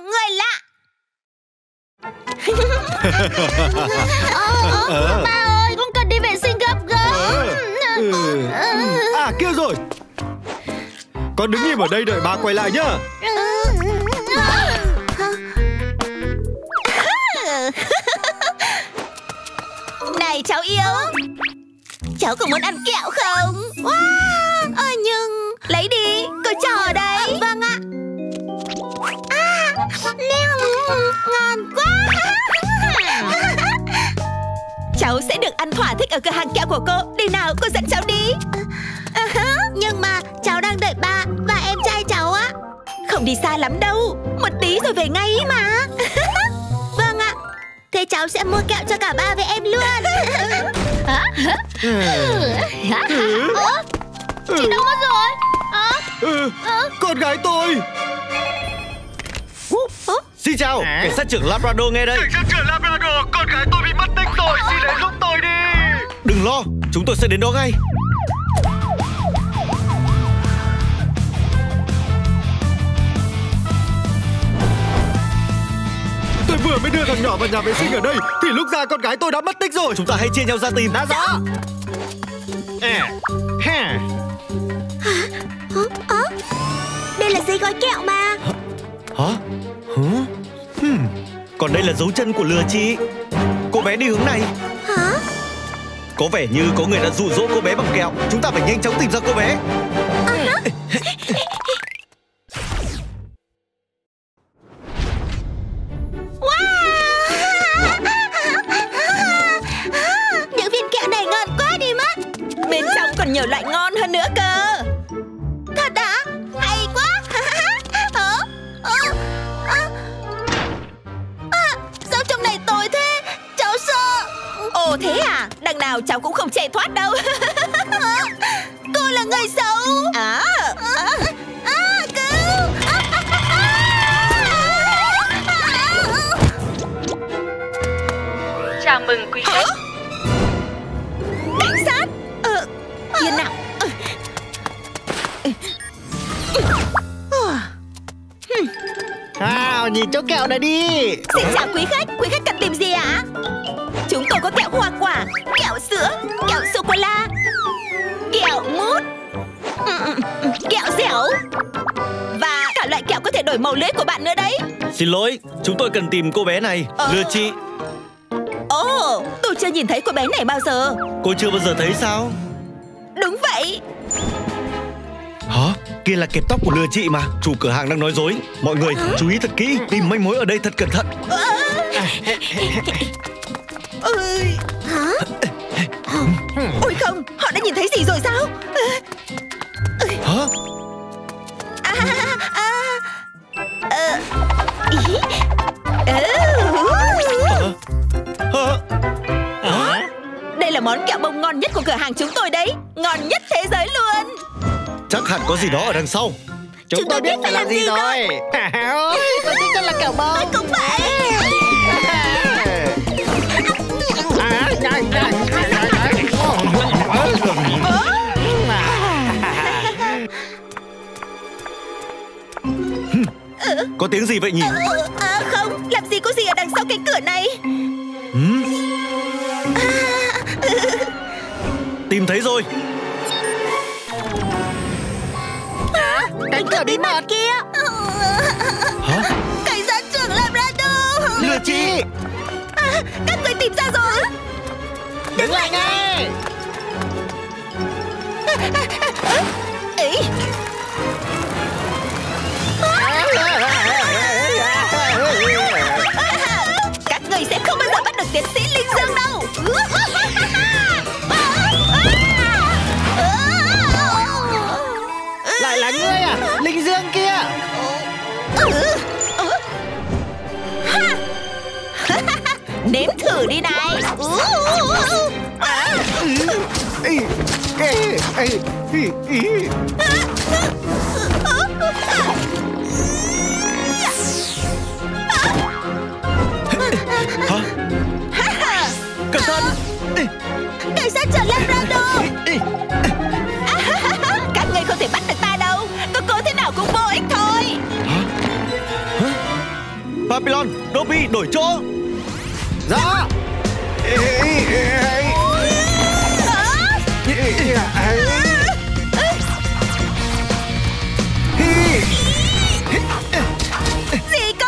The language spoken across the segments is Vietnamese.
người lạ. Ba ơi, con cần đi vệ sinh gấp gấp. À kia rồi. Con đứng im ở đây đợi ba quay lại nhá. Này cháu yêu, cháu có muốn ăn kẹo không? Wow, nhưng lấy đi, tôi chờ ở đây. Vâng ạ. Ngon quá. Cháu sẽ được ăn thỏa thích ở cửa hàng kẹo của cô. Đi nào, cô dẫn cháu đi. Nhưng mà cháu đang đợi ba và em trai cháu á. Không đi xa lắm đâu, một tí rồi về ngay mà. Vâng ạ. Thế cháu sẽ mua kẹo cho cả ba với em luôn. Chị đâu mất rồi? Con gái tôi. Xin chào, cảnh sát trưởng Labrador nghe đây. Cảnh sát trưởng Labrador, con gái tôi bị mất tích rồi, xin hãy giúp tôi đi. Đừng lo, chúng tôi sẽ đến đó ngay. Tôi vừa mới đưa thằng nhỏ vào nhà vệ sinh ở đây thì lúc ra con gái tôi đã mất tích rồi. Chúng ta hãy chia nhau ra tìm. Đã rõ. Đây là giấy gói kẹo mà. Hả? Còn đây là dấu chân của lừa chị. Cô bé đi hướng này. Hả? Có vẻ như có người đã dụ dỗ cô bé bằng kẹo. Chúng ta phải nhanh chóng tìm ra cô bé. Những viên kẹo này ngon quá đi mất. Bên trong còn nhiều loại ngon hơn nữa cơ. Thật đã? Hay quá. Sao trong này tối thế? Cháu sợ. Ồ thế à? Đằng nào cháu cũng không chạy thoát đâu. Cô là người xấu. Cứu. Chào mừng quý khách. Cảnh sát. Yên nào. Nhìn chỗ kẹo này đi. Xin chào quý khách cần tìm gì ạ? Chúng tôi có kẹo hoa quả, kẹo sữa, kẹo sô-cô-la, kẹo mút, kẹo dẻo và cả loại kẹo có thể đổi màu lưỡi của bạn nữa đấy. Xin lỗi, chúng tôi cần tìm cô bé này. Lừa chị. Ồ, tôi chưa nhìn thấy cô bé này bao giờ. Cô chưa bao giờ thấy sao? Đúng vậy. Hả? Kia là kẹp tóc của lừa chị mà. Chủ cửa hàng đang nói dối. Mọi người chú ý thật kỹ, tìm manh mối ở đây thật cẩn thận. Hả? Ôi không, họ đã nhìn thấy gì rồi sao? Hả? Đây là món kẹo bông ngon nhất của cửa hàng chúng tôi đấy. Ngon nhất thế giới luôn. Chắc hẳn có gì đó ở đằng sau. Chúng tôi biết phải làm gì rồi. Tôi thích nhất là kẹo bông. Tôi cũng vậy. Có tiếng gì vậy nhỉ? Không, làm gì có gì ở đằng sau cái cửa này. Tìm thấy rồi. Cánh cửa bí mật kia. Hả? Cảnh sát trưởng Labrador. Lừa chị. Các người tìm ra rồi. Đứng lại ngay. Ý. Các người sẽ không bao giờ bắt được tiến sĩ Linh Dương đâu. Lại là ngươi à? Linh Dương kia. Nếm thử đi này. Hả? Cẩn thận. Cảnh sát trưởng Labrador. Các ngươi không thể bắt được ta đâu. Có cố thế nào cũng vô ích thôi. Papillon, Dobby đổi chỗ. Rõ. Gì cơ?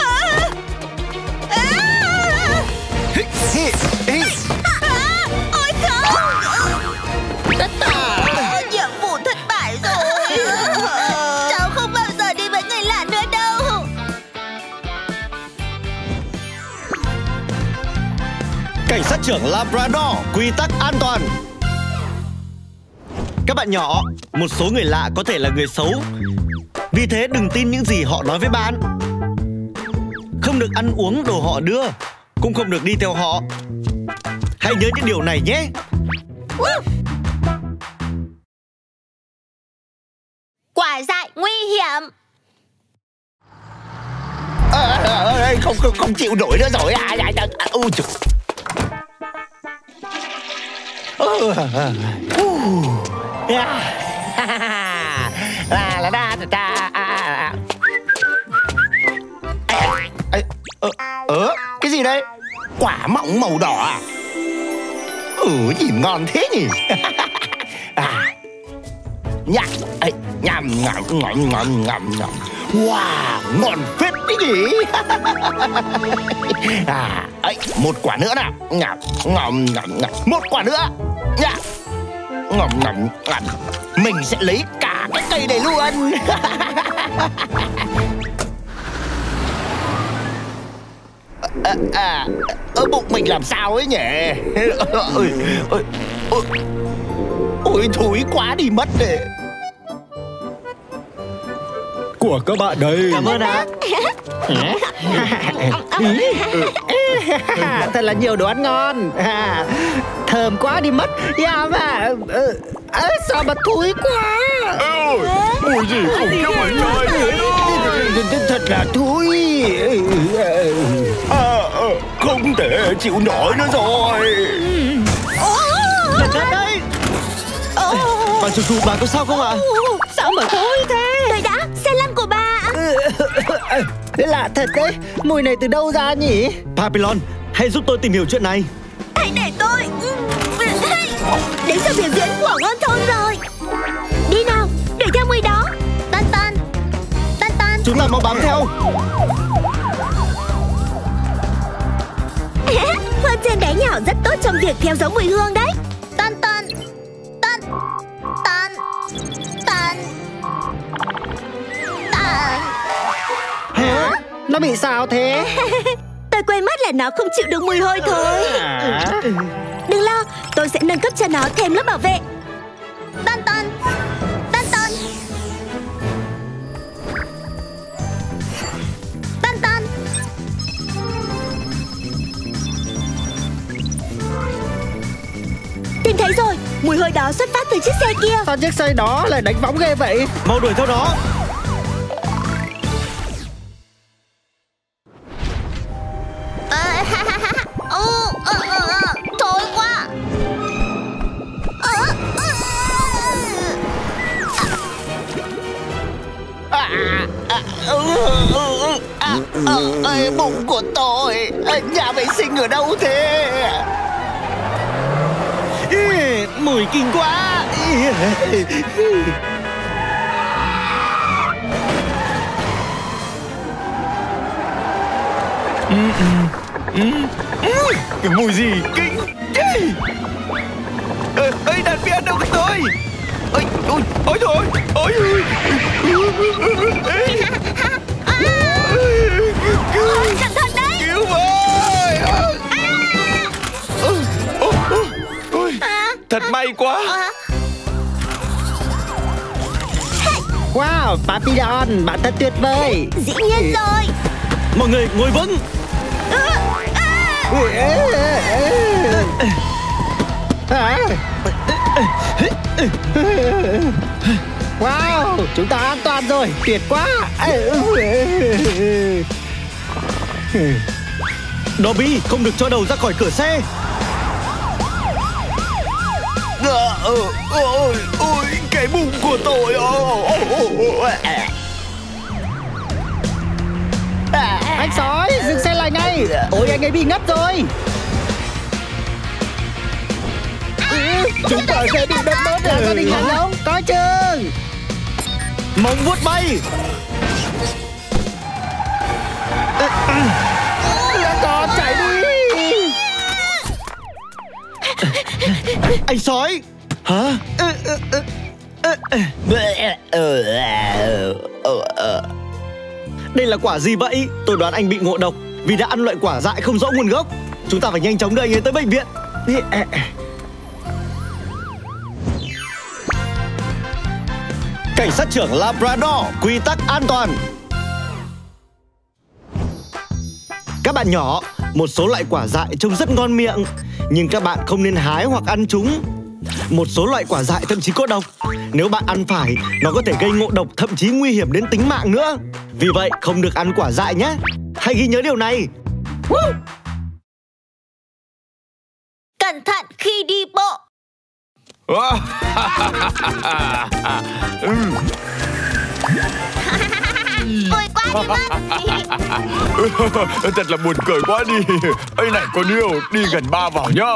Ôi không! Nhiệm vụ thất bại rồi. Cháu không bao giờ đi với người lạ nữa đâu. Cảnh sát trưởng Labrador, quy tắc an toàn. Các bạn nhỏ, một số người lạ có thể là người xấu. Vì thế đừng tin những gì họ nói với bạn. Không được ăn uống đồ họ đưa, cũng không được đi theo họ. Hãy nhớ những điều này nhé. Quả dại nguy hiểm. Không chịu nổi nữa rồi. Cái gì đây? Quả mọng màu đỏ à? Nhìn ngon thế nhỉ. Nhằm. Wow, ngon phết đấy nhỉ. Một quả nữa nào. Một quả nữa. Mình sẽ lấy cả cái cây này luôn. Bụng mình làm sao ấy nhỉ? Ôi thối quá đi mất đấy. Của các bạn đây. Cảm ơn ạ. Thật là nhiều đồ ăn ngon. Thơm quá đi mất. Mà sao mà thối quá. Mùi gì khủng khiếp vậy trời. Thật là thối. Không thể chịu nổi nữa rồi. Cẩn thận đấy. Bà chủ, bà có sao không ạ? Sao mà thối thế? Tôi đã, xe lăn của bà. Lạ thật đấy. Mùi này từ đâu ra nhỉ? Papillon, hãy giúp tôi tìm hiểu chuyện này. Hãy để tôi. Đến giờ biểu diễn của ngon thôn rồi. Đi nào, đuổi theo mùi đó. Tan. Chúng ta mau bám theo. Hương trên bé nhỏ rất tốt trong việc theo dấu mùi hương đấy. Tan. Hả? Nó bị sao thế? Tôi quên mất là nó không chịu được mùi hôi thôi. Đừng lo, tôi sẽ nâng cấp cho nó thêm lớp bảo vệ. Tan. Tìm thấy rồi, mùi hôi đó xuất phát từ chiếc xe kia. Sao chiếc xe đó lại đánh võng ghê vậy? Mau đuổi theo nó. Thối quá. Bụng của tôi. Nhà vệ sinh ở đâu thế? Mùi kinh quá. Cái mùi gì kinh. Đàn piano đâu của tôi? Ôi thôi. Cẩn thận đấy. Cứu với. Thật may quá. Wow, Papillon, bạn thật tuyệt vời. Dĩ nhiên rồi. Mọi người ngồi vững. Wow, chúng ta an toàn rồi, tuyệt quá. Dobby, không được cho đầu ra khỏi cửa xe. Ôi, cái bụng của tôi. Anh sói, dừng xe lại ngay. Ôi anh ấy bị ngất rồi. Chúng ta sẽ bị đất bớt ở gia đình Hàn Long. Coi chừng. Móng vuốt bay. Con chạy đi. Anh sói. Hả? Đây là quả gì vậy? Tôi đoán anh bị ngộ độc vì đã ăn loại quả dại không rõ nguồn gốc. Chúng ta phải nhanh chóng đưa anh ấy tới bệnh viện. Cảnh sát trưởng Labrador, quy tắc an toàn. Các bạn nhỏ, một số loại quả dại trông rất ngon miệng, nhưng các bạn không nên hái hoặc ăn chúng. Một số loại quả dại thậm chí có độc. Nếu bạn ăn phải, nó có thể gây ngộ độc, thậm chí nguy hiểm đến tính mạng nữa. Vì vậy, không được ăn quả dại nhé. Hãy ghi nhớ điều này. Cẩn thận khi đi bộ. Vui quá đi mất. Thật là buồn cười quá đi. Ây này con yêu, đi gần ba vào nhá.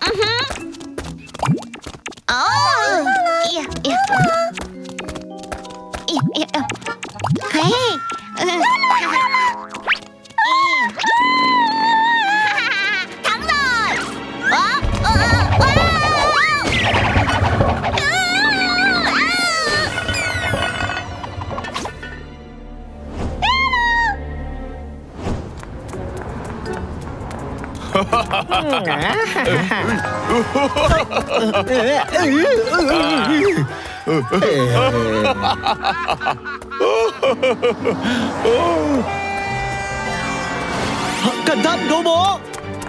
Thắng rồi. Cẩn thận gấu bố.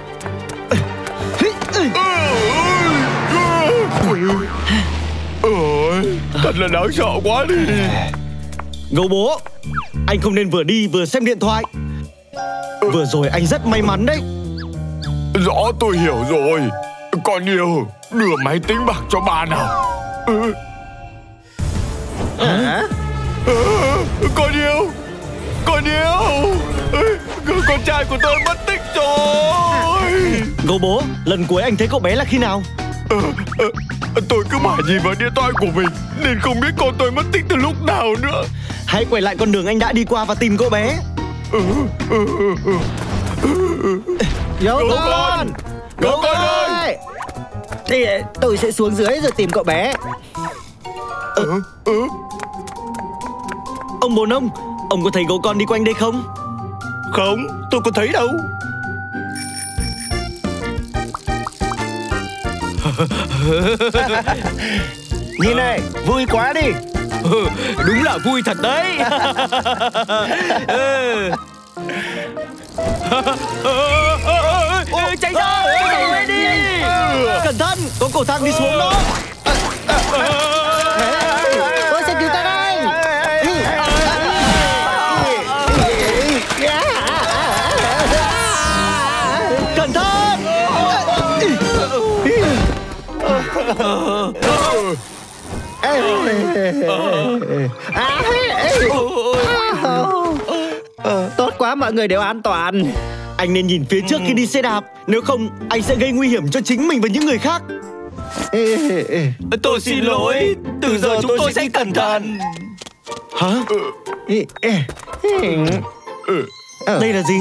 Thật là đáng sợ quá đi. Gấu bố, anh không nên vừa đi vừa xem điện thoại. Vừa rồi anh rất may mắn đấy. Rõ, tôi hiểu rồi. Con yêu, đưa máy tính bảng cho bà nào. Con yêu, con yêu, con trai của tôi mất tích rồi. Gấu bố, lần cuối anh thấy cậu bé là khi nào? Tôi cứ mải nhìn vào điện thoại của mình nên không biết con tôi mất tích từ lúc nào nữa. Hãy quay lại con đường anh đã đi qua và tìm cậu bé. Gấu con, Gấu con ơi. Thì tôi sẽ xuống dưới rồi tìm cậu bé. Ông bồ nông, ông có thấy gấu con đi quanh đây không? Không, tôi có thấy đâu. Nhìn này, vui quá đi. Đúng là vui thật đấy. Chạy ra, chạy đi. Cẩn thận, có cầu thang đi xuống đó. Tôi sẽ cứu các anh. Cẩn thận. Tốt quá, mọi người đều an toàn. Anh nên nhìn phía trước khi đi xe đạp. Nếu không, anh sẽ gây nguy hiểm cho chính mình và những người khác. Tôi xin lỗi. Từ giờ chúng tôi sẽ cẩn thận. Hả? Đây là gì?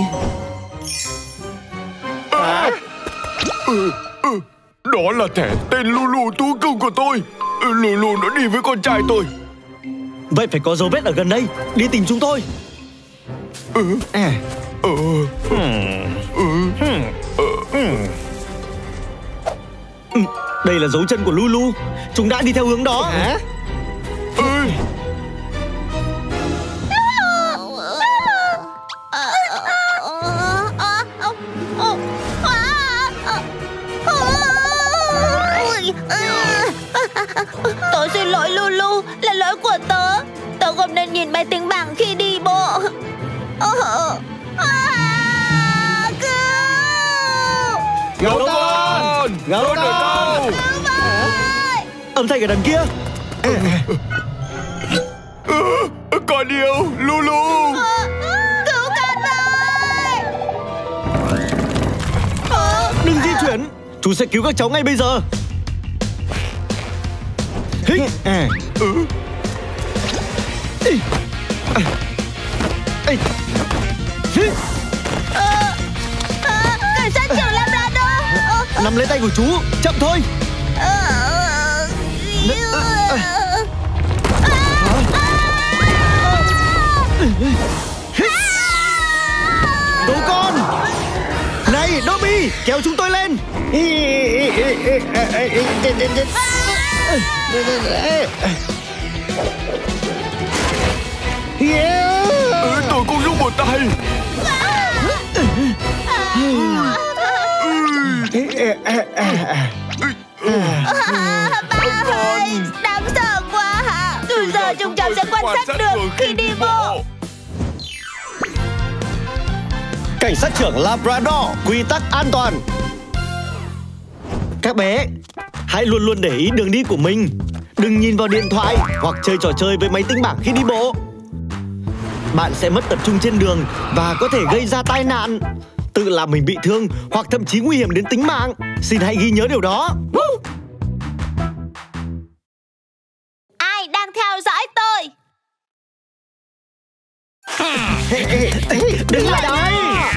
Đó là thẻ tên Lulu thú cưng của tôi. Lulu nó đi với con trai tôi. Vậy phải có dấu vết ở gần đây. Đi tìm chúng tôi. Đây là dấu chân của Lulu. Chúng đã đi theo hướng đó. Tôi xin lỗi Lulu, là lỗi của tớ. Tớ không nên nhìn máy tính bảng khi đi bộ. Gấu con, Gấu con. Âm thanh ở đằng kia. Con yêu Lulu. Cứu con với. Chú sẽ cứu các cháu ngay bây giờ. Cảnh sát trưởng Labrador. Nắm lấy tay của chú. Chậm thôi. Tố con. Này Dobby, kéo chúng tôi lên. Tôi cũng giúp một tay. Ba ơi, đáng sợ quá. Từ giờ chúng cháu sẽ quan sát được khi đi bộ. Cảnh sát trưởng Labrador, quy tắc an toàn. Các bé, hãy luôn luôn để ý đường đi của mình. Đừng nhìn vào điện thoại hoặc chơi trò chơi với máy tính bảng khi đi bộ. Bạn sẽ mất tập trung trên đường và có thể gây ra tai nạn, tự làm mình bị thương hoặc thậm chí nguy hiểm đến tính mạng. Xin hãy ghi nhớ điều đó. Ai đang theo dõi tôi? Đừng lại đây.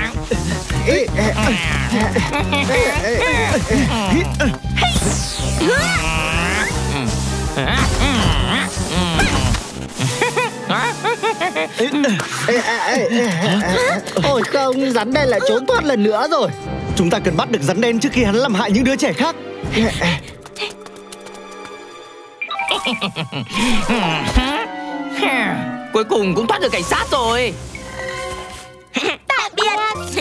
Ôi không, rắn đen lại trốn thoát lần nữa rồi. Chúng ta cần bắt được rắn đen trước khi hắn làm hại những đứa trẻ khác. Cuối cùng cũng thoát được cảnh sát rồi. Tạm biệt.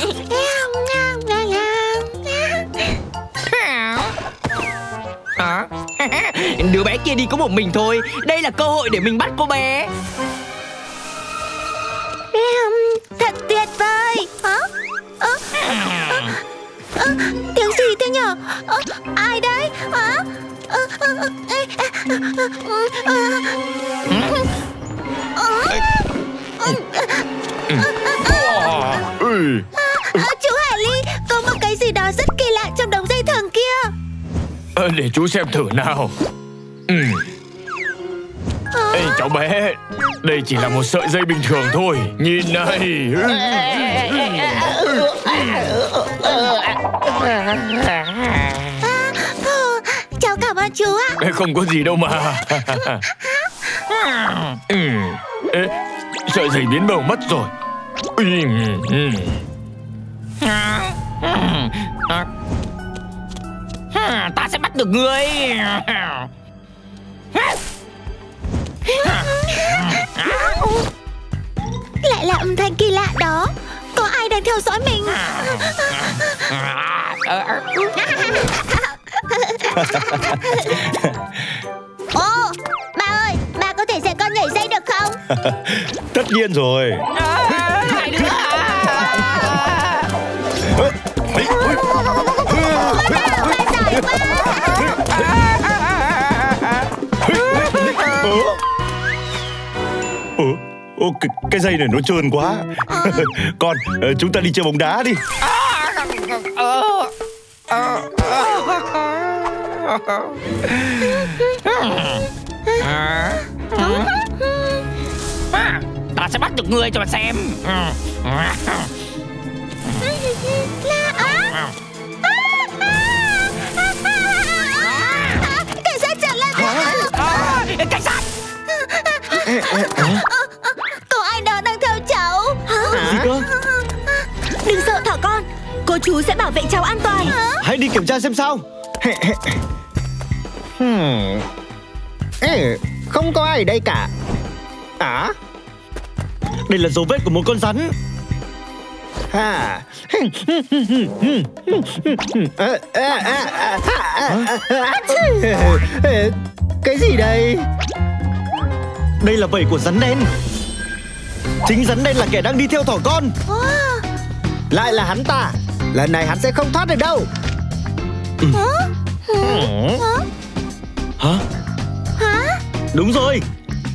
Đứa bé kia đi có một mình thôi. Đây là cơ hội để mình bắt cô bé. Thật tuyệt vời. Tiếng gì thế nhở? Ai đấy? Chú Hải Ly, có một cái gì đó rất kỳ lạ trong đống dây thừng kia. Để chú xem thử nào. Ê cháu bé, đây chỉ là một sợi dây bình thường thôi. Nhìn này. Cháu cảm ơn chú ạ. Không có gì đâu mà. Ê, sợi dây biến màu mất rồi. Ta sẽ bắt được ngươi. Lại là âm thanh kỳ lạ đó. Có ai đang theo dõi mình? Ô, ba ơi, ba có thể dạy con nhảy dây được không? Tất nhiên rồi. Hai đứa Cái dây này nó trơn quá. Con, chúng ta đi chơi bóng đá đi. Ta sẽ bắt được ngươi cho mà xem. Cảnh sát chặn lại. Cảnh sát. Có ai đó đang theo cháu. Gì cơ? Đừng sợ thỏ con, cô chú sẽ bảo vệ cháu an toàn. Hãy đi kiểm tra xem sao. Không có ai ở đây cả. Đây là dấu vết của một con rắn. Cái gì đây? Đây là vảy của rắn đen. Chính rắn đen là kẻ đang đi theo thỏ con. Lại là hắn ta. Lần này hắn sẽ không thoát được đâu. Hả? Đúng rồi.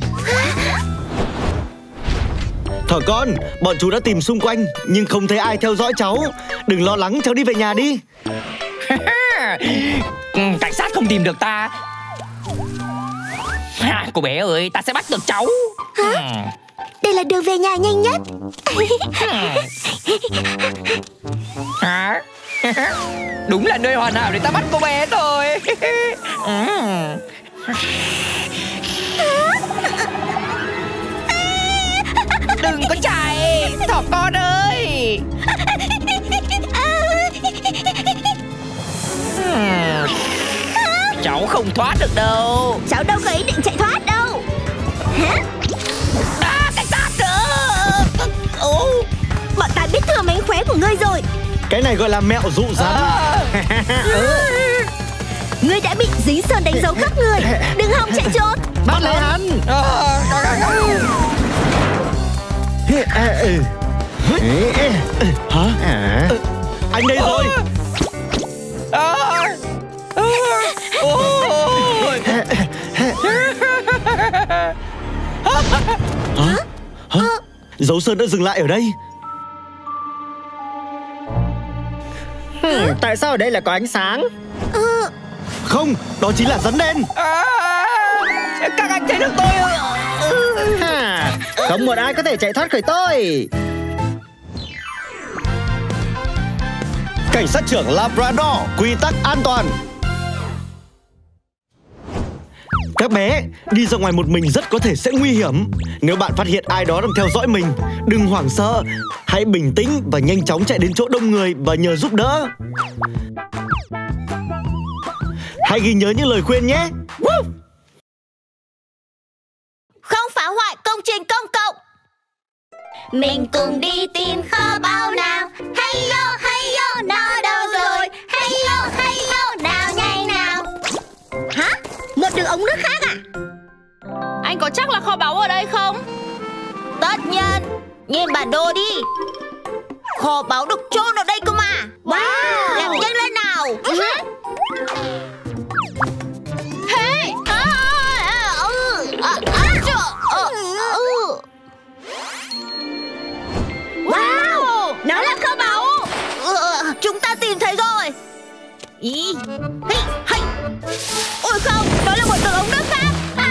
Thỏ con, bọn chú đã tìm xung quanh nhưng không thấy ai theo dõi cháu. Đừng lo lắng, cháu đi về nhà đi. Cảnh sát không tìm được ta. Cô bé ơi, ta sẽ bắt được cháu. Đây là đường về nhà nhanh nhất. Đúng là nơi hoàn hảo để ta bắt cô bé thôi. Đừng có chạy, thỏ con ơi. Cháu không thoát được đâu. Cháu đâu có ý định chạy thoát đâu. Cảnh sát nữa. Bọn ta biết thừa mánh khóe của ngươi rồi. Cái này gọi là mẹo dụ rắn. Ngươi đã bị dính sơn đánh dấu khắp người. Đừng hòng chạy trốn. Bắt lấy hắn. Hả? Anh đây rồi. Hả? Dấu sơn đã dừng lại ở đây. Tại sao ở đây lại có ánh sáng? Không, đó chính là rắn đen. Các anh thấy được tôi Không một ai có thể chạy thoát khỏi tôi. Cảnh sát trưởng Labrador, quy tắc an toàn. Các bé, đi ra ngoài một mình rất có thể sẽ nguy hiểm. Nếu bạn phát hiện ai đó đang theo dõi mình, đừng hoảng sợ. Hãy bình tĩnh và nhanh chóng chạy đến chỗ đông người và nhờ giúp đỡ. Hãy ghi nhớ những lời khuyên nhé. Không phá hoại công trình công cộng. Mình cùng đi tìm kho báu nào. Hay yo, nó đâu rồi? Hay yo, nào nhanh nào. Hả? Một đường ống nước khác à? Anh có chắc là kho báu ở đây không? Tất nhiên. Nhìn bản đồ đi. Kho báu được chôn ở đây cơ mà. Wow. Làm nhanh lên nào. Hey! Wow. Nó là kho báu. Chúng ta tìm thấy rồi. Ý. Hey. Ôi không, đó là một đường ống nước khác.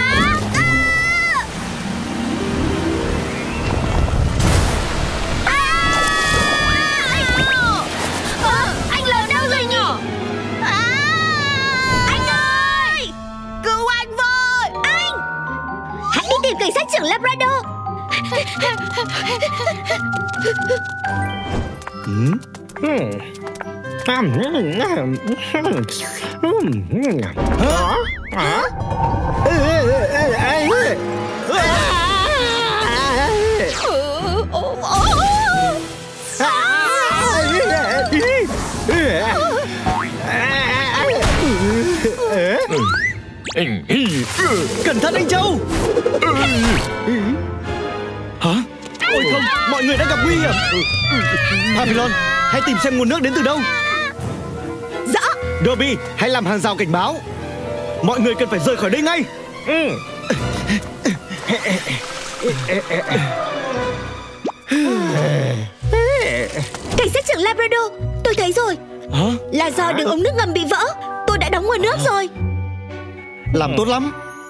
Anh lớn đâu rồi nhỉ? Anh ơi, cứu anh với. Anh, hãy đi tìm cảnh sát trưởng Labrador. Cẩn thận anh Châu. Hả? Ôi không, mọi người đã gặp nguy hiểm. Papillon, hãy tìm xem nguồn nước đến từ đâu. Rõ. Dobby, hãy làm hàng rào cảnh báo. Mọi người cần phải rời khỏi đây ngay. Cảnh sát trưởng Labrador, tôi thấy rồi. Hả? Là do đường ống nước ngầm bị vỡ. Tôi đã đóng nguồn nước rồi. Làm tốt lắm.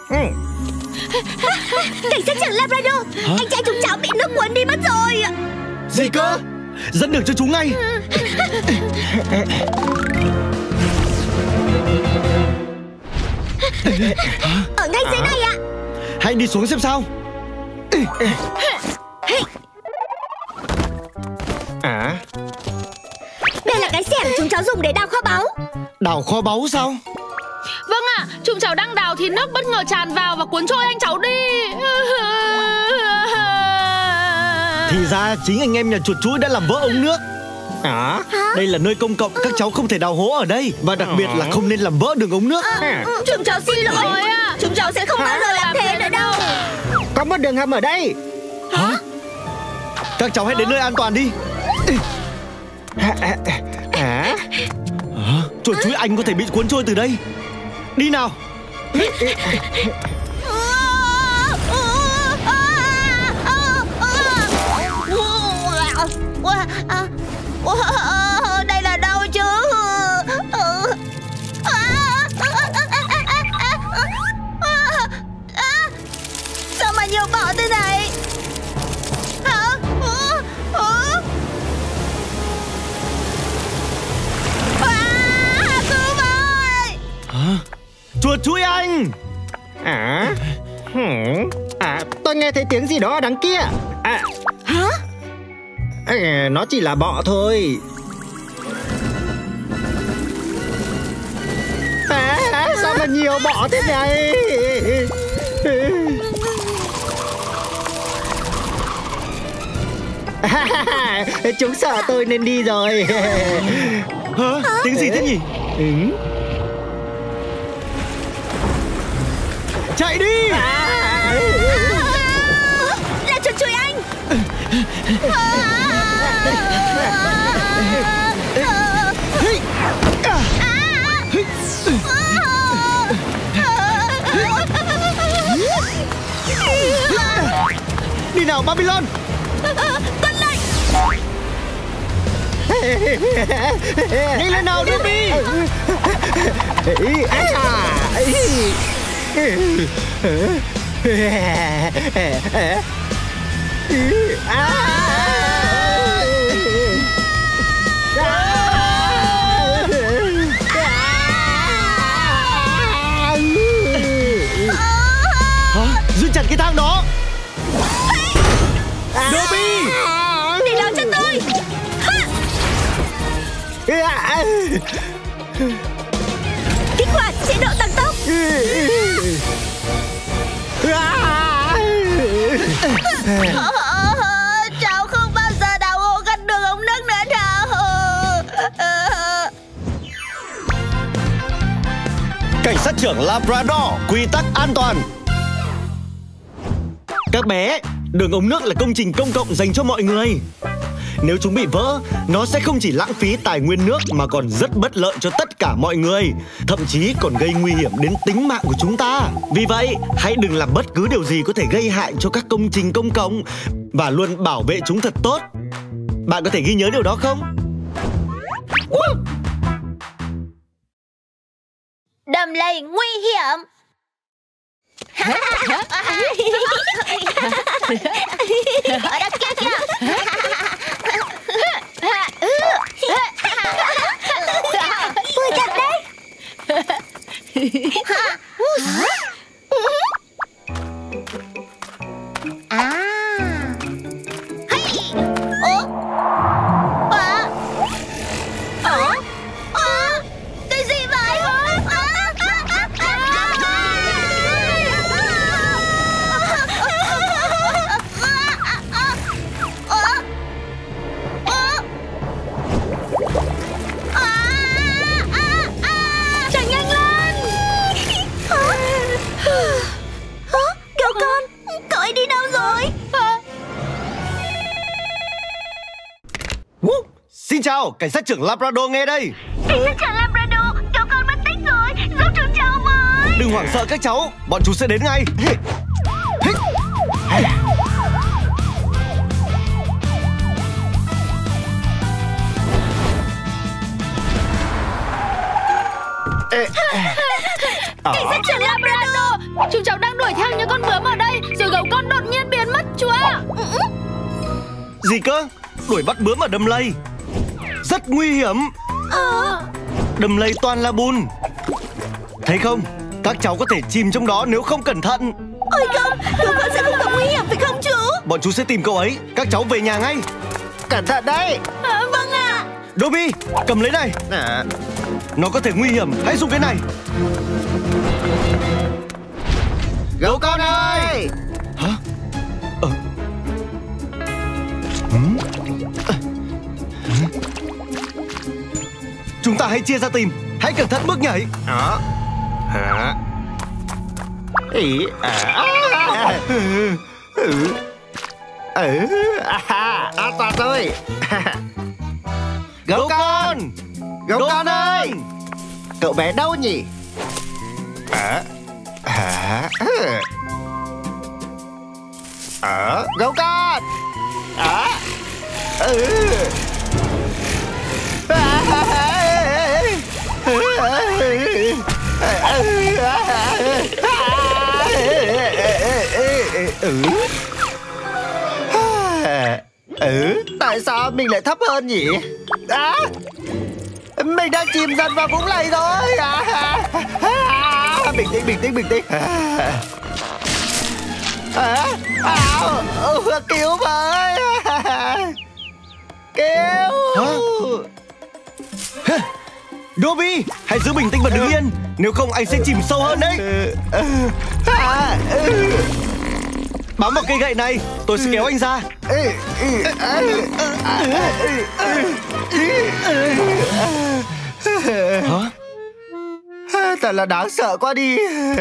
Cảnh sát trưởng Labrador, anh trai chúng cháu bị nước cuốn đi mất rồi. Gì cơ? Dẫn đường cho chúng ngay. Ở ngay dưới này ạ. Hãy đi xuống xem sao. Đây là cái xẻng chúng cháu dùng để đào kho báu. Đào kho báu sao? Vâng ạ, chúng cháu đang đào thì nước bất ngờ tràn vào và cuốn trôi anh cháu đi. Thì ra chính anh em nhà chuột chuỗi đã làm vỡ ống nước. Đây là nơi công cộng, các cháu không thể đào hố ở đây. Và đặc biệt là không nên làm vỡ đường ống nước. Chúng cháu xin lỗi. Chúng cháu sẽ không bao giờ làm thế nữa đâu. Có một đường hầm ở đây. Hả? Các cháu hãy đến nơi an toàn đi. Chuột chuỗi anh có thể bị cuốn trôi từ đây. Đi nào. Đây là đâu chứ? Chuột chuỗi anh. Tôi nghe thấy tiếng gì đó ở đằng kia. Hả? Nó chỉ là bọ thôi. Sao mà nhiều bọ thế này? Chúng sợ tôi nên đi rồi. Hả? Tiếng gì thế nhỉ? Chạy đi! Là chuột chuỗi anh. Đi nào Babylon! Con lạnh. Nhanh lên nào Ruby! Giữ chặt cái thang đó. Ruby! Để đó cho tôi. Kích hoạt chế độ tăng tốc. Cháu không bao giờ đào hố gần đường ống nước nữa đâu. Cảnh sát trưởng Labrador, quy tắc an toàn. Các bé, đường ống nước là công trình công cộng dành cho mọi người. Nếu chúng bị vỡ, nó sẽ không chỉ lãng phí tài nguyên nước mà còn rất bất lợi cho tất cả mọi người, thậm chí còn gây nguy hiểm đến tính mạng của chúng ta. Vì vậy, hãy đừng làm bất cứ điều gì có thể gây hại cho các công trình công cộng và luôn bảo vệ chúng thật tốt. Bạn có thể ghi nhớ điều đó không? Đầm lầy nguy hiểm. Ở đó kia kìa. Vui thật đấy. Cái gì vậy? Chạy nhanh lên. Cậu con, cậu ấy đi đâu rồi? Xin chào, cảnh sát trưởng Labrador nghe đây. Cảnh sát trưởng Labrador, cậu con mất tích rồi, giúp chúng cháu với. Đừng hoảng sợ các cháu, bọn chúng sẽ đến ngay. Cảnh sát trưởng Labrador, chúng cháu đang đuổi theo những con bướm ở đây, rồi gấu con đột nhiên biến mất chúa ạ. Gì cơ? Đuổi bắt bướm ở đầm lầy? Rất nguy hiểm. Đầm lầy toàn là bùn. Thấy không? Các cháu có thể chìm trong đó nếu không cẩn thận. Ôi không, cậu con sẽ không gặp nguy hiểm phải không chú? Bọn chú sẽ tìm cậu ấy. Các cháu về nhà ngay. Cẩn thận đấy. Vâng ạ. Dobby, cầm lấy này. Nó có thể nguy hiểm, hãy dùng cái này. Gấu con ơi. Hả? Chúng ta hãy chia ra tìm. Hãy cẩn thận bước nhảy. An toàn rồi. Gấu con. Gấu con ơi. Cậu bé đâu nhỉ? Gấu con. Tại sao mình lại thấp hơn nhỉ? Mình đang chìm dần vào vũng lầy rồi. bình tĩnh. Cứu với. Cứu. Dobby, hãy giữ bình tĩnh và đứng yên, nếu không anh sẽ chìm sâu hơn đấy. Bám vào cây gậy này, tôi sẽ kéo anh ra. Hả? Thật là đáng sợ quá đi.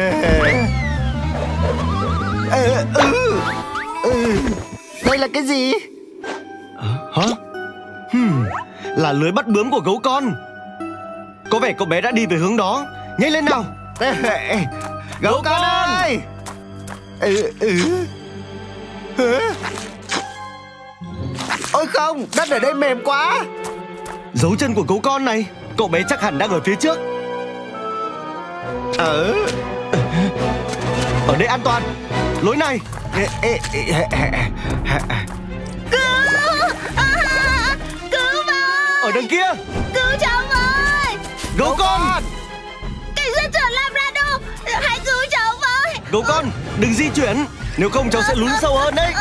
Đây là cái gì? Hả? Là lưới bắt bướm của gấu con. Có vẻ cậu bé đã đi về hướng đó. Nhanh lên nào. Gấu con ơi. Ôi không, đất ở đây mềm quá. Dấu chân của gấu con này. Cậu bé chắc hẳn đang ở phía trước. Ở đây an toàn. Lối này. Cứu với. Ở đằng kia. Cứu cháu với. Gấu con. Cảnh sát trưởng Labrador, hãy cứu cháu với. Gấu con, đừng di chuyển, nếu không cháu sẽ lún sâu hơn đấy.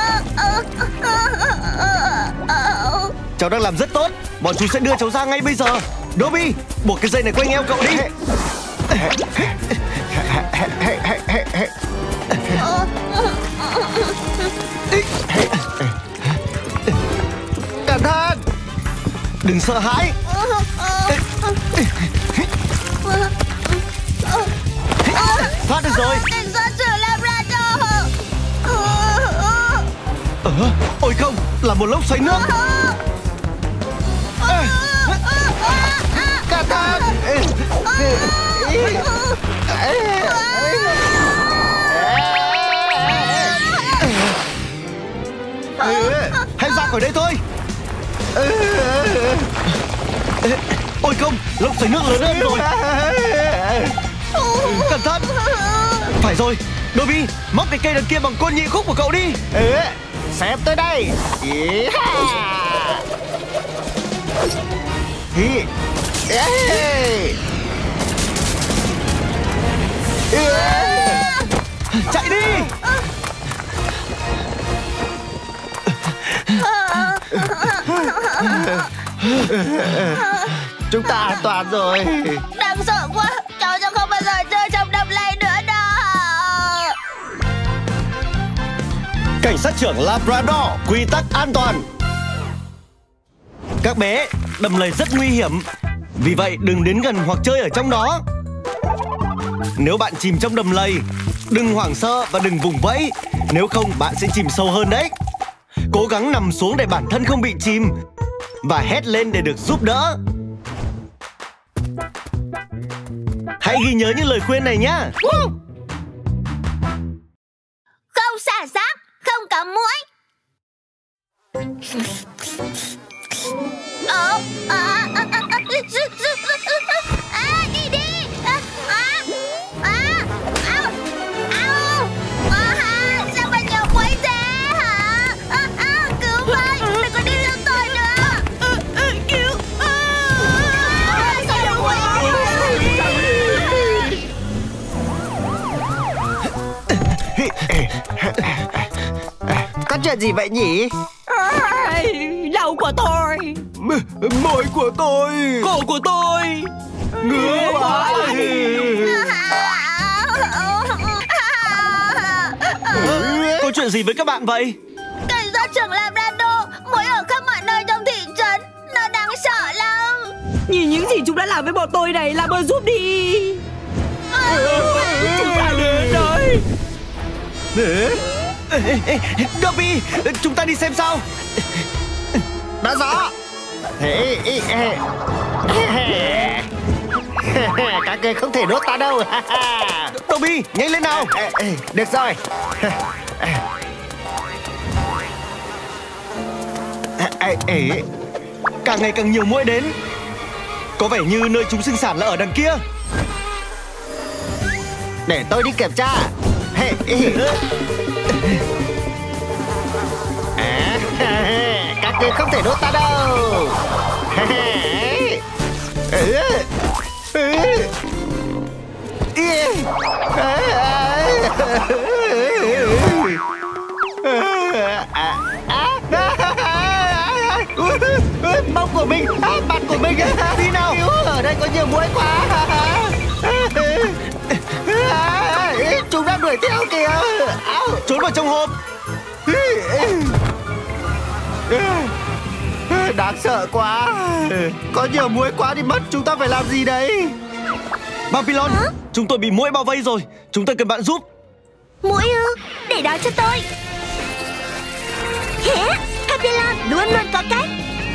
Cháu đang làm rất tốt. Bọn chú sẽ đưa cháu ra ngay bây giờ. Dobby, buộc cái dây này quanh eo cậu đi. Cẩn thận. Đừng sợ hãi. Thoát được rồi. Cảnh sát trưởng Labrador. Ôi không, là một lốc xoáy nước. Cẩn thận. Hãy ra khỏi đây thôi. Ôi không, lốc xoáy nước lớn hơn rồi. Cẩn thận. Phải rồi, Dobby, móc cái cây đằng kia bằng côn nhị khúc của cậu đi. Xem tôi đây. Chạy đi. Chúng ta an toàn rồi. Đáng sợ quá. Cháu sẽ không bao giờ chơi trong đầm lầy nữa đâu. Cảnh sát trưởng Labrador, quy tắc an toàn. Các bé, đầm lầy rất nguy hiểm, vì vậy đừng đến gần hoặc chơi ở trong đó. Nếu bạn chìm trong đầm lầy, đừng hoảng sợ và đừng vùng vẫy, nếu không bạn sẽ chìm sâu hơn đấy. Cố gắng nằm xuống để bản thân không bị chìm và hét lên để được giúp đỡ. Hãy ghi nhớ những lời khuyên này nhé. Không xả rác, không có muỗi. Đi đi. Sao mà nhiều quấy thế hả? Cứu với, đừng có đi theo tôi nữa. Cứu. Sao nhiều quấy Có chuyện gì vậy nhỉ? Đầu của tôi, Môi của tôi. cổ của tôi, Ngứa quá. Có chuyện gì với các bạn vậy? Cảnh sát trưởng Labrador mới ở khắp mọi nơi trong thị trấn. Nó đáng sợ lắm. nhìn những gì chúng đã làm với bọn tôi này, làm ơn giúp đi. Chúng ta đến rồi. Dobby, chúng ta đi xem sao. Đã rõ. Các người không thể đốt ta đâu. Dobby, nhanh lên nào. Được rồi. Càng ngày càng nhiều muỗi đến. Có vẻ như nơi chúng sinh sản là ở đằng kia. Để tôi đi kiểm tra. Các người không thể đốt ta đâu. Mông của mình, mặt của mình. Đi nào, ở đây có nhiều muỗi quá. Chúng đang đuổi theo kìa. Trốn vào trong hộp. Đáng sợ quá. Có nhiều muỗi quá đi mất. Chúng ta phải làm gì đấy? Papillon, chúng tôi bị muỗi bao vây rồi. Chúng tôi cần bạn giúp. Muỗi ư? Để đó cho tôi. Papillon luôn luôn có cách.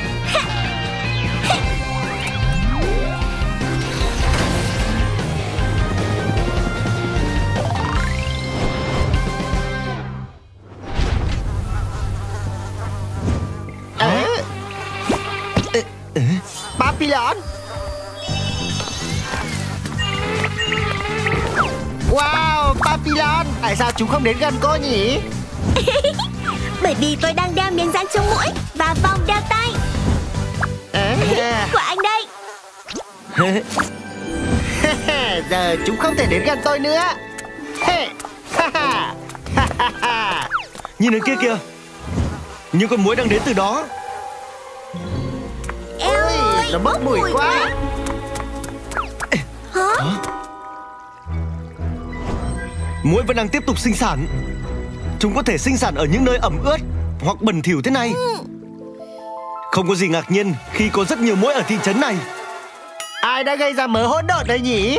Papillon. Wow, Papillon. Tại sao chúng không đến gần cô nhỉ? Bởi vì tôi đang đeo miếng dán chống muỗi và vòng đeo tay. Của anh đây. Giờ chúng không thể đến gần tôi nữa. Nhìn ở kia kìa. Những con muỗi đang đến từ đó. Eo ơi, nó bốc mùi quá. Hả? Muỗi vẫn đang tiếp tục sinh sản. Chúng có thể sinh sản ở những nơi ẩm ướt hoặc bẩn thỉu thế này. Không có gì ngạc nhiên khi có rất nhiều muỗi ở thị trấn này. Ai đã gây ra mớ hỗn độn đấy nhỉ?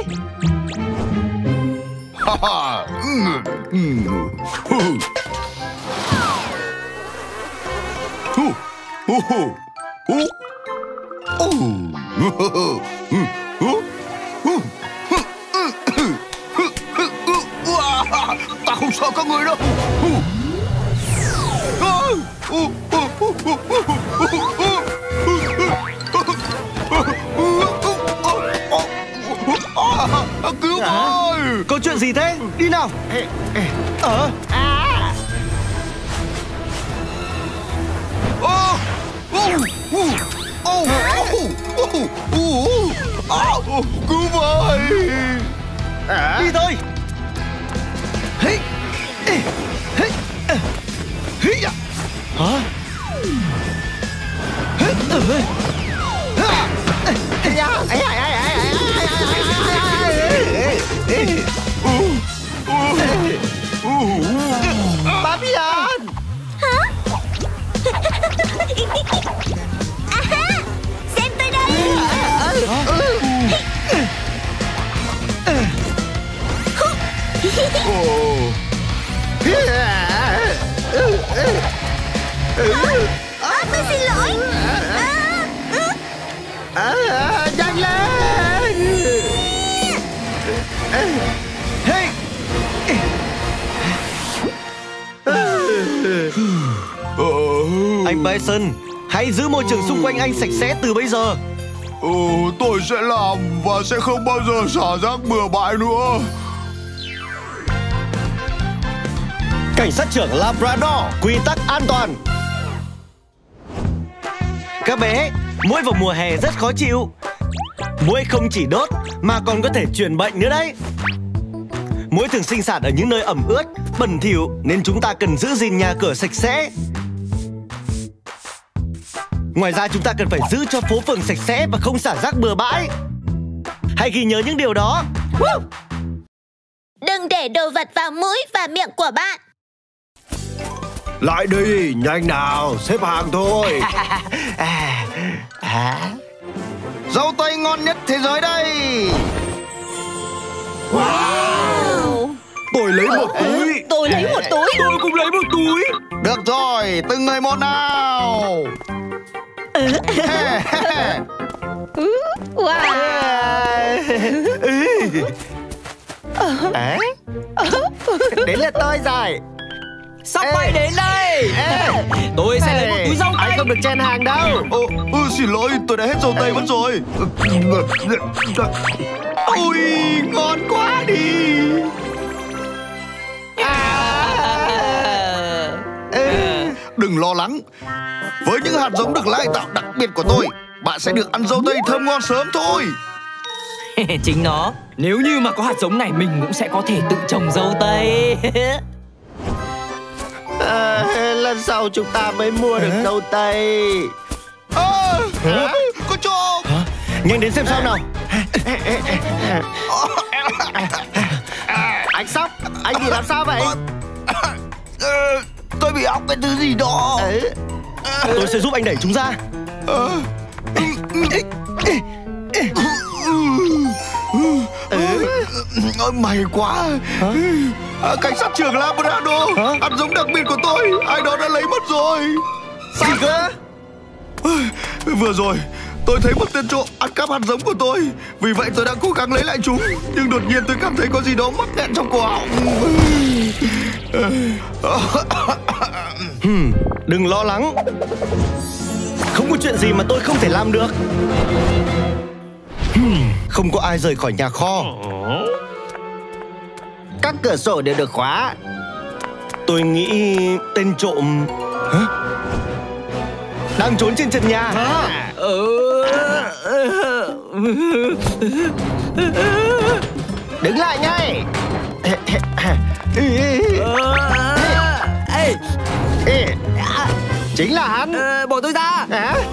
Ta không sợ các người đâu. Cứu tôi. Có chuyện gì thế? Đi nào. Cứu với. Đi thôi. Hả? Papillon. Xem tôi đây. Tôi xin lỗi. Nhanh lên. Hey! Anh Bison, hãy giữ môi trường xung quanh anh sạch sẽ từ bây giờ. Tôi sẽ làm và sẽ không bao giờ xả rác bừa bãi nữa. Cảnh sát trưởng Labrador, quy tắc an toàn. Các bé, muỗi vào mùa hè rất khó chịu. Muỗi không chỉ đốt mà còn có thể truyền bệnh nữa đấy. Muỗi thường sinh sản ở những nơi ẩm ướt, bẩn thỉu nên chúng ta cần giữ gìn nhà cửa sạch sẽ. Ngoài ra chúng ta cần phải giữ cho phố phường sạch sẽ và không xả rác bừa bãi. Hãy ghi nhớ những điều đó. Đừng để đồ vật vào mũi và miệng của bạn. Lại đi, nhanh nào, xếp hàng thôi. Dâu tây ngon nhất thế giới đây. Wow. Tôi lấy một túi. Tôi lấy một túi. Tôi cũng lấy một túi. Được rồi, từng người một nào. Wow. Đến lượt tôi rồi. Sắp bay đến đây. Tôi sẽ lấy một túi dâu Anh tây. không được chen hàng đâu. Xin lỗi, tôi đã hết dâu tây mất rồi. Ôi, ngon quá đi. Đừng lo lắng. Với những hạt giống được lai tạo đặc biệt của tôi, bạn sẽ được ăn dâu tây thơm ngon sớm thôi. Chính nó. Nếu như mà có hạt giống này mình cũng sẽ có thể tự trồng dâu tây. Lần sau chúng ta mới mua được dâu tây. Có trộm. Nhanh đến xem sao nào. Anh Sóc, anh bị làm sao vậy? Tôi bị óc cái thứ gì đó. Tôi sẽ giúp anh đẩy chúng ra. May quá. Cảnh sát trưởng Labrador, hạt giống đặc biệt của tôi ai đó đã lấy mất rồi. Gì cơ? Vừa rồi tôi thấy một tên trộm ăn cắp hạt giống của tôi. Vì vậy tôi đã cố gắng lấy lại chúng. Nhưng đột nhiên tôi cảm thấy có gì đó mắc nghẹn trong cổ họng. Đừng lo lắng. Không có chuyện gì mà tôi không thể làm được. Không có ai rời khỏi nhà kho. Các cửa sổ đều được khóa. Tôi nghĩ tên trộm đang trốn trên trần nhà. Đứng lại ngay. Chính là hắn. Bỏ tôi ra.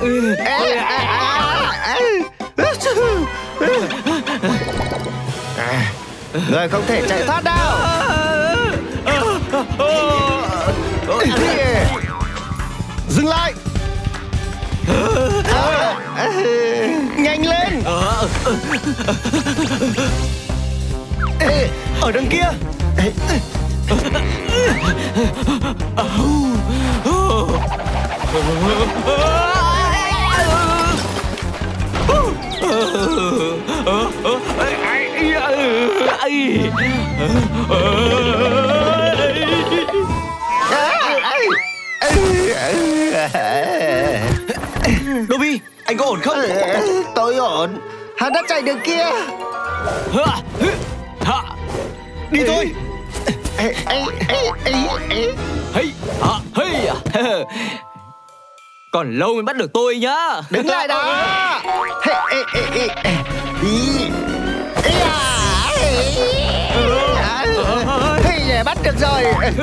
Người không thể chạy thoát đâu. Dừng lại. Nhanh lên. Ở đằng kia. Dobby, anh có ổn không? Tôi ổn. Hắn đã chạy đường kia. Đi thôi. Còn lâu mới bắt được tôi nhá. Đứng lại đó. Bắt được rồi.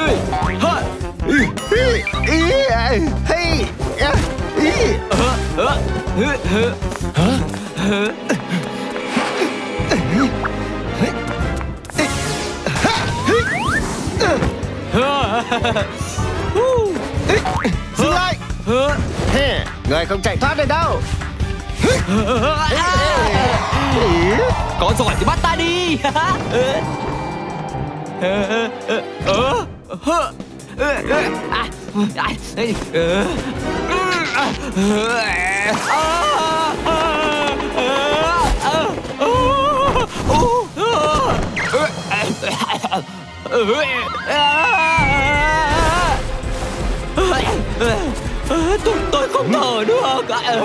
Dừng lại. Người không chạy thoát được đâu. Có giỏi thì bắt ta đi. Tôi không thở được.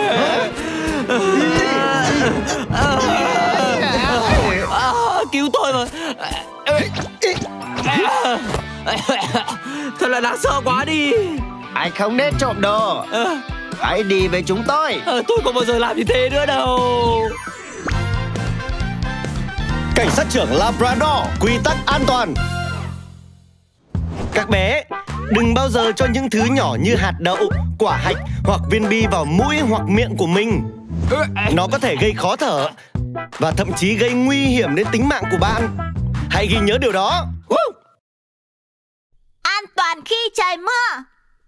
Cứu tôi mà. Thật là đáng sợ quá đi. Anh không nên trộm đồ. Hãy đi với chúng tôi. Tôi không bao giờ làm như thế nữa đâu. Cảnh sát trưởng Labrador, quy tắc an toàn. Các bé, đừng bao giờ cho những thứ nhỏ như hạt đậu, quả hạch hoặc viên bi vào mũi hoặc miệng của mình. Nó có thể gây khó thở và thậm chí gây nguy hiểm đến tính mạng của bạn. Hãy ghi nhớ điều đó. An toàn khi trời mưa.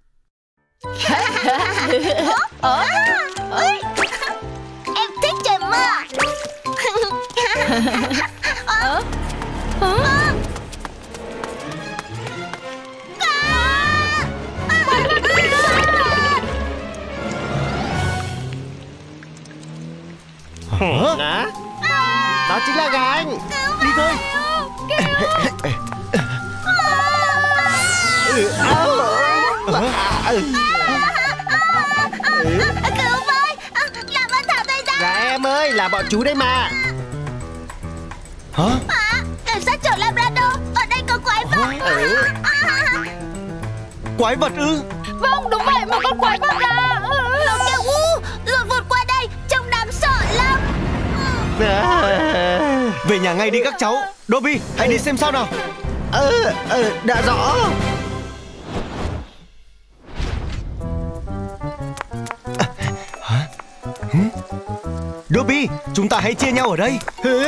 Em thích trời mưa. Đó chính là gà anh. Đi thôi. Cứu với. Làm ơn thả tôi ra. Gà em ơi, là bọn chú đây mà. Hả? Cảnh sát trưởng Labrador, ở đây có quái vật. Quái vật ư? Vâng, đúng vậy, một con quái vật ra. Nó kêu lột vụt qua đây, trông đáng sợ lắm. Về nhà ngay đi các cháu. Dobby, hãy đi xem sao nào. Đã rõ. Dobby, chúng ta hãy chia nhau ở đây.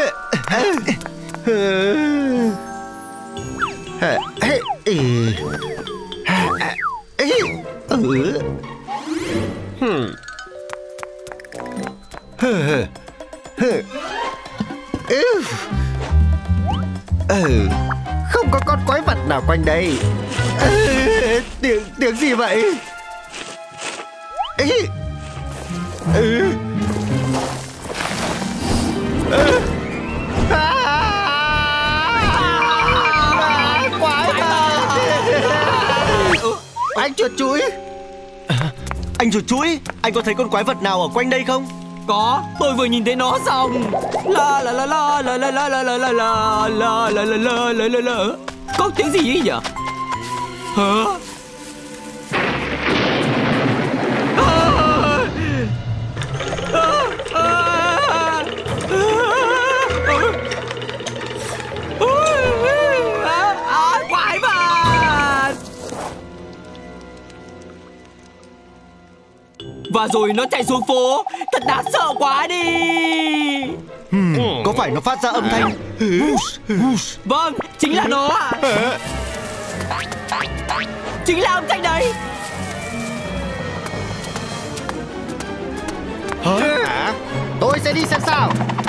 Không có con quái vật nào quanh đây. Tiếng gì vậy? Quái vật! Anh chuột chuối. Anh chuột chuối, anh có thấy con quái vật nào ở quanh đây không? Có, tôi vừa nhìn thấy nó xong. La la la la la la la la la la la la la la la la la. Có tiếng gì ấy nhỉ? Hả? Quái vật! Và rồi nó chạy xuống phố. Thật đáng sợ quá đi. Có phải nó phát ra âm thanh Vâng, chính là nó ạ. Chính là âm thanh đấy. Hả? Tôi sẽ đi xem sao.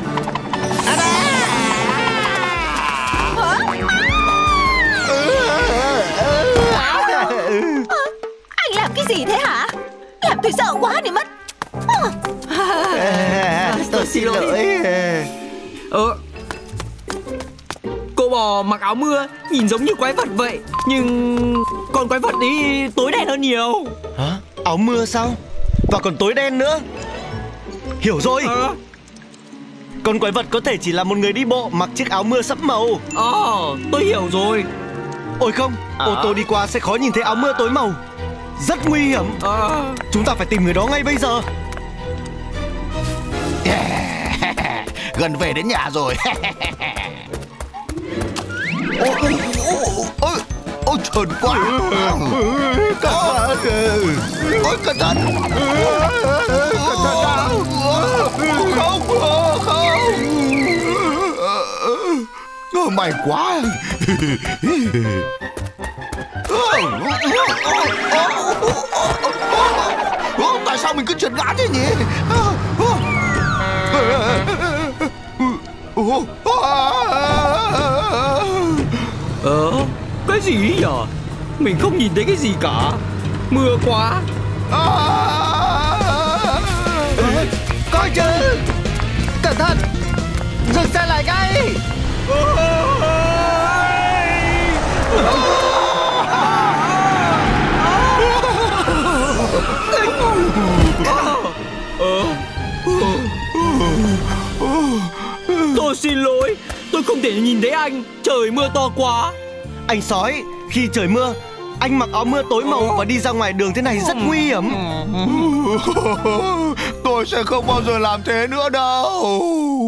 Anh làm cái gì thế hả? Làm tôi sợ quá đi mất. Tôi xin lỗi. Cô bò mặc áo mưa nhìn giống như quái vật vậy, nhưng con quái vật ấy tối đen hơn nhiều. Hả? Áo mưa sao? Và còn tối đen nữa. Hiểu rồi. Con quái vật có thể chỉ là một người đi bộ mặc chiếc áo mưa sẫm màu. Tôi hiểu rồi. Ôi không, ô tô đi qua sẽ khó nhìn thấy áo mưa tối màu. Rất nguy hiểm. Chúng ta phải tìm người đó ngay bây giờ. Gần về đến nhà rồi. Ôi trơn quá. Ôi cẩn thận. Cẩn thận nào. Không. May quá. Tại sao mình cứ trượt ngã thế nhỉ? Cái gì ấy nhỉ? Mình không nhìn thấy cái gì cả. Mưa quá. Coi chứ. Cẩn thận. Dừng xe lại ngay. Tôi xin lỗi. Tôi không thể nhìn thấy anh. Trời mưa to quá. Anh sói, khi trời mưa, anh mặc áo mưa tối màu và đi ra ngoài đường thế này rất nguy hiểm. Tôi sẽ không bao giờ làm thế nữa đâu.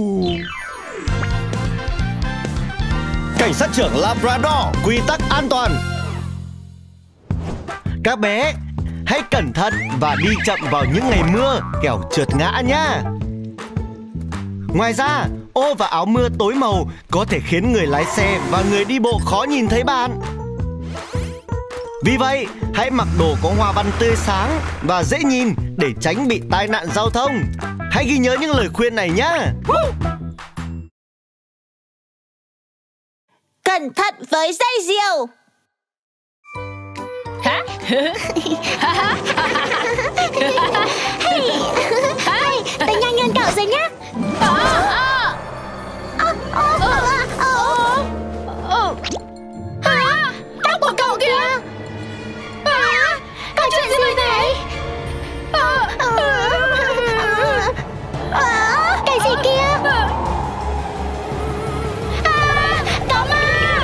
Cảnh sát trưởng Labrador, quy tắc an toàn. Các bé, hãy cẩn thận và đi chậm vào những ngày mưa, kẻo trượt ngã nhá. Ngoài ra, ô và áo mưa tối màu có thể khiến người lái xe và người đi bộ khó nhìn thấy bạn. Vì vậy, hãy mặc đồ có hoa văn tươi sáng và dễ nhìn để tránh bị tai nạn giao thông. Hãy ghi nhớ những lời khuyên này nhé. Cẩn thận với dây diều. Hả? Hey, tôi nhanh hơn cậu rồi nhá. Tóc của cậu kìa. Có chuyện gì này? Cái gì kia? Có ma.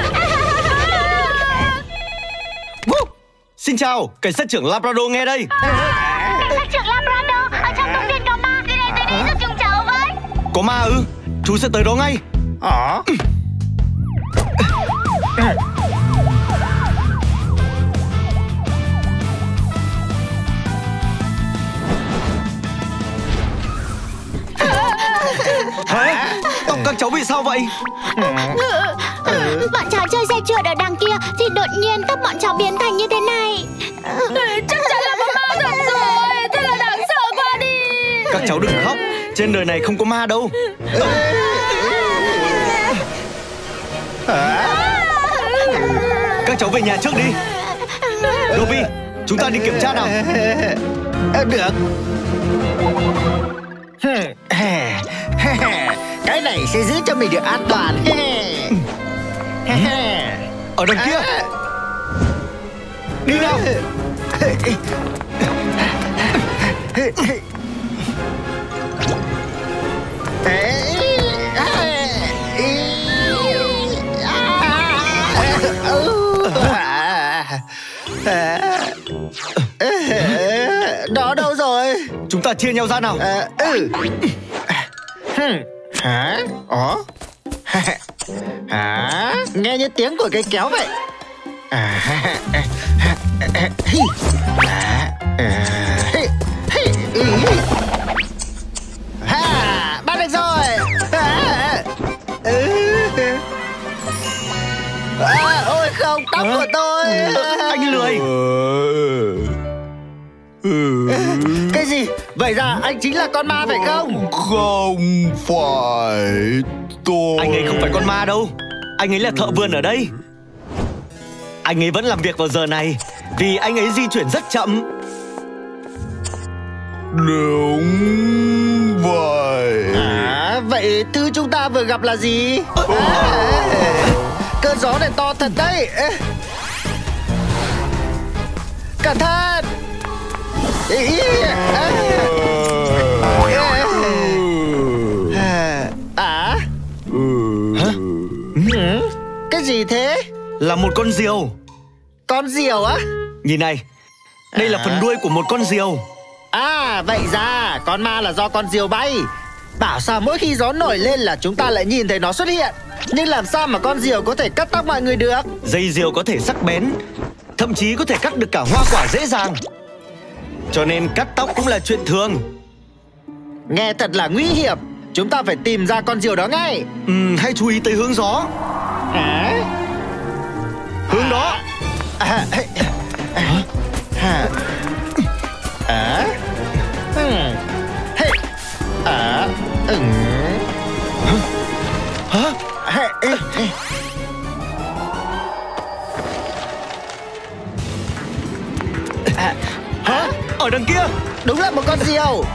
Xin chào, cảnh sát trưởng Labrador nghe đây. Cảnh sát trưởng Labrador, ở trong công viên có ma. Đi đây giúp chúng cháu với. Có ma ư? Chú sẽ tới đó ngay. Hả? Tóc các cháu bị sao vậy? Bọn cháu chơi xe trượt ở đằng kia thì đột nhiên tóc bọn cháu biến thành như thế này. Chắc chắn là có ma thật rồi. Thế là đáng sợ quá đi. Các cháu đừng khóc, trên đời này không có ma đâu. Các cháu về nhà trước đi. Dobby, chúng ta đi kiểm tra nào. Được. Cái này sẽ giữ cho mình được an toàn. Ở đằng kia. Đi nào. Đó đâu rồi? Chúng ta chia nhau ra nào. Hả? Hả? Nghe như tiếng của cây kéo vậy. Bắt được rồi. Ôi không, tóc của tôi. Anh lười. Cái gì? Vậy ra anh chính là con ma phải không? Không phải tôi. Anh ấy không phải con ma đâu. Anh ấy là thợ vườn ở đây. Anh ấy vẫn làm việc vào giờ này vì anh ấy di chuyển rất chậm. Đúng vậy. Vậy thứ chúng ta vừa gặp là gì? Cơn gió này to thật đấy. Cẩn thận. Cái gì thế? Là một con diều. Con diều á? Nhìn này, đây là phần đuôi của một con diều. Vậy ra con ma là do con diều bay. Bảo sao mỗi khi gió nổi lên là chúng ta lại nhìn thấy nó xuất hiện. Nhưng làm sao mà con diều có thể cắt tóc mọi người được? Dây diều có thể sắc bén, thậm chí có thể cắt được cả hoa quả dễ dàng. Cho nên cắt tóc cũng là chuyện thường. Nghe thật là nguy hiểm. Chúng ta phải tìm ra con diều đó ngay. Hãy chú ý tới hướng gió. Hướng đó. Hả? Ở đằng kia. Đúng là một con diều.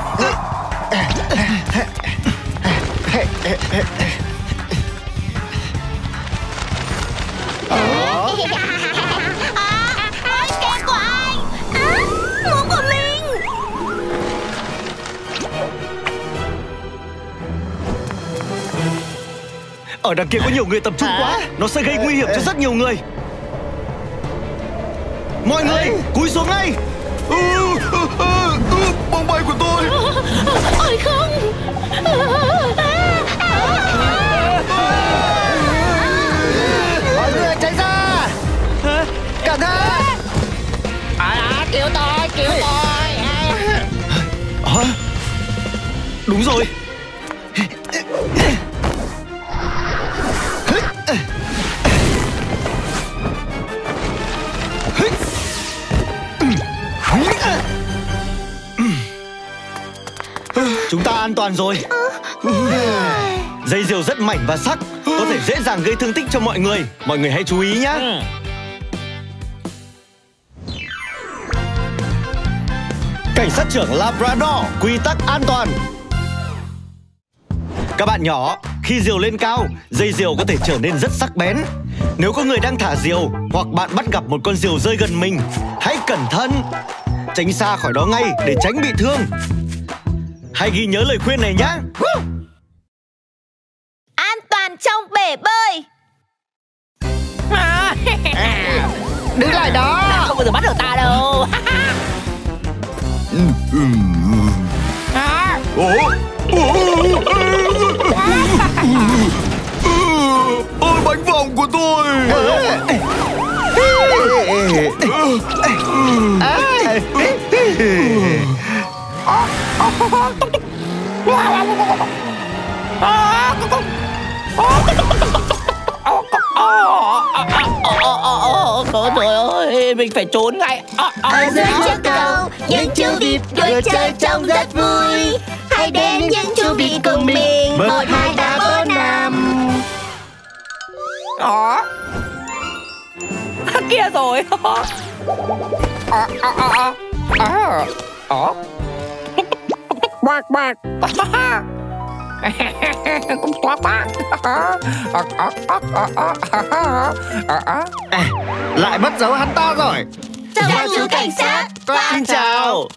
Cây của anh. Mũ của mình. Ở đằng kia có nhiều người tập trung quá. Nó sẽ gây nguy hiểm cho rất nhiều người. Mọi người cúi xuống ngay. Bóng bay của tôi. Ôi không. Mọi người tránh ra. Cẩn thận. Cứu tôi, cứu tôi. Đúng rồi. Chúng ta an toàn rồi. Dây diều rất mảnh và sắc, có thể dễ dàng gây thương tích cho mọi người. Mọi người hãy chú ý nhé. Cảnh sát trưởng Labrador, quy tắc an toàn. Các bạn nhỏ, khi diều lên cao, dây diều có thể trở nên rất sắc bén. Nếu có người đang thả diều hoặc bạn bắt gặp một con diều rơi gần mình, hãy cẩn thận, tránh xa khỏi đó ngay để tránh bị thương. Hãy ghi nhớ lời khuyên này nhé. An toàn trong bể bơi. Đứng lại đó. Không bao giờ bắt được ta đâu. Ôi, bánh phồng của tôi. Trời ơi, mình phải trốn ngay. Ở dưới chiếc cầu, những chú vịt đuổi chơi trông rất vui. Hãy đến những chú vịt cùng mình. 1, 2, 3, 4, 5. Kia rồi. Bạc bạc. Lại mất dấu hắn ta rồi. Chào chú cảnh sát. Xin chào.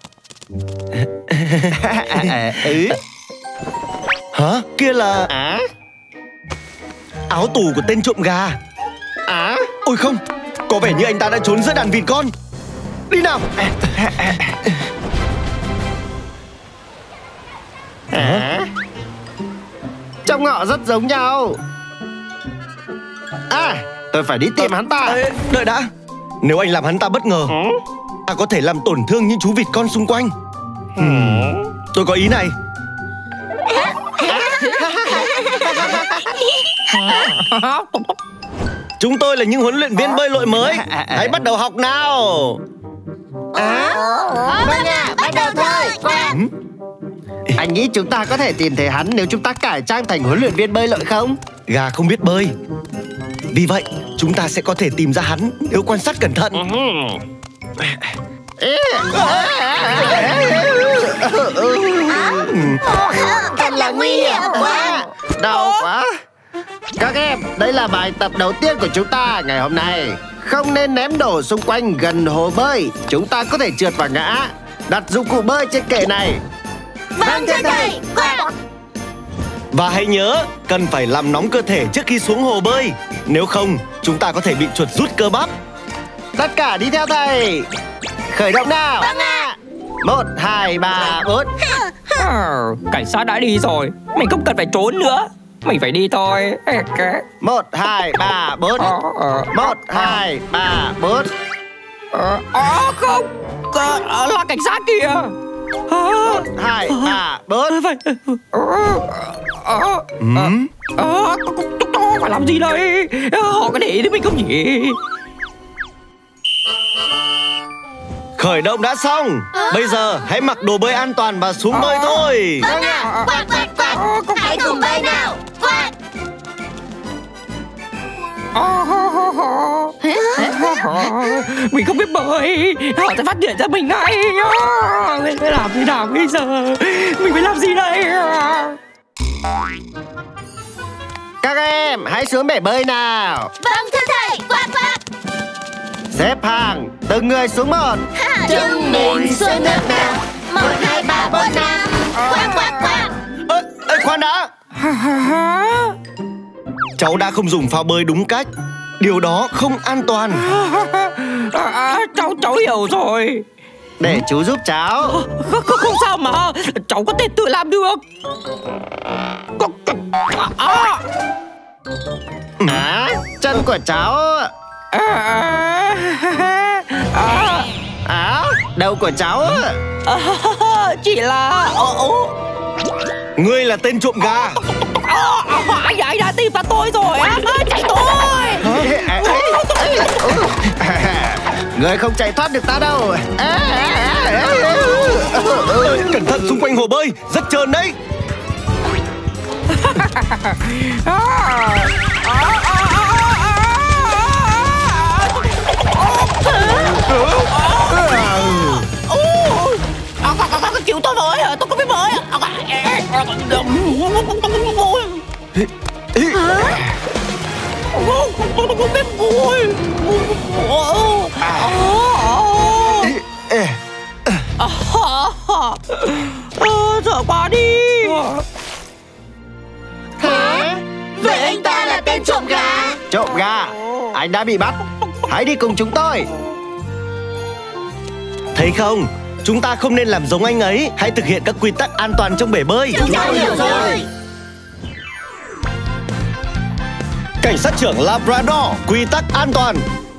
Hả? Kia là áo tù của tên trộm gà. Ôi không, có vẻ như anh ta đã trốn giữa đàn vịt con. Đi nào. Trông họ rất giống nhau. Tôi phải đi tìm hắn ta. Đợi đã. Nếu anh làm hắn ta bất ngờ, có thể làm tổn thương những chú vịt con xung quanh. Tôi có ý này. Chúng tôi là những huấn luyện viên bơi lội mới. Hãy bắt đầu học nào. Vâng ạ, bắt đầu thôi. Anh nghĩ chúng ta có thể tìm thấy hắn nếu chúng ta cải trang thành huấn luyện viên bơi lội không? Gà không biết bơi, vì vậy chúng ta sẽ có thể tìm ra hắn nếu quan sát cẩn thận. Thật là nguy hiểm quá. Đau quá. Các em, đây là bài tập đầu tiên của chúng ta ngày hôm nay. Không nên ném đồ xung quanh gần hồ bơi. Chúng ta có thể trượt và ngã. Đặt dụng cụ bơi trên kệ này. Vâng thưa thầy. Và hãy nhớ, cần phải làm nóng cơ thể trước khi xuống hồ bơi. Nếu không, chúng ta có thể bị chuột rút cơ bắp. Tất cả đi theo thầy. Khởi động nào. Vâng ạ. 1, 2, 3, 4. Cảnh sát đã đi rồi, mình không cần phải trốn nữa. Mình phải đi thôi. 1, 2, 3, 4. 1, 2, 3, 4. Không, là cảnh sát kìa. 1, 2, 3, 4. Phải làm gì đây? Họ có để ý đến mình không nhỉ? Khởi động đã xong. Bây giờ hãy mặc đồ bơi an toàn và xuống bơi thôi. Vâng ạ. Quạt quạt quạt. Hãy cùng bơi nào. Quạt. Mình không biết bơi, họ sẽ phát hiện ra mình ngay. Mình phải làm thế nào bây giờ? Mình phải làm gì đây? Các em, hãy xuống bể bơi nào. Vâng thưa thầy. Quạt quạt. Xếp hàng, từng người xuống một. Chúng mình xuống nước nào. 1, 2, 3, 4, 5. Quạt quạt quạt. Khoan đã. Cháu đã không dùng phao bơi đúng cách. Điều đó không an toàn. Cháu hiểu rồi. Để chú giúp cháu. Không sao mà, cháu có thể tự làm được. Chân của cháu. Đầu của cháu. Chỉ là Ngươi là tên trộm gà. anh đã tìm ra tôi rồi á. Chạy thôi. Người không chạy thoát được ta đâu. Cẩn thận xung quanh hồ bơi, rất trơn đấy. Chịu tôi với, tôi có biết bơi. Tôi không biết bơi. Sợ quá đi. Hả? Vậy anh ta là tên trộm gà. Trộm gà, anh đã bị bắt. Hãy đi cùng chúng tôi. Thấy không? Chúng ta không nên làm giống anh ấy. Hãy thực hiện các quy tắc an toàn trong bể bơi. Chúng cháu hiểu rồi. Cảnh sát trưởng Labrador, quy tắc an toàn.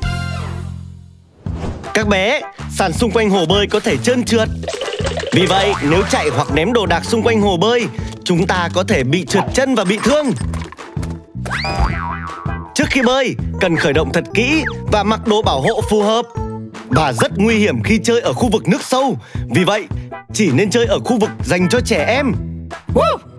Các bé, sàn xung quanh hồ bơi có thể trơn trượt. Vì vậy, nếu chạy hoặc ném đồ đạc xung quanh hồ bơi, chúng ta có thể bị trượt chân và bị thương. Trước khi bơi, cần khởi động thật kỹ và mặc đồ bảo hộ phù hợp. Và rất nguy hiểm khi chơi ở khu vực nước sâu. Vì vậy, chỉ nên chơi ở khu vực dành cho trẻ em.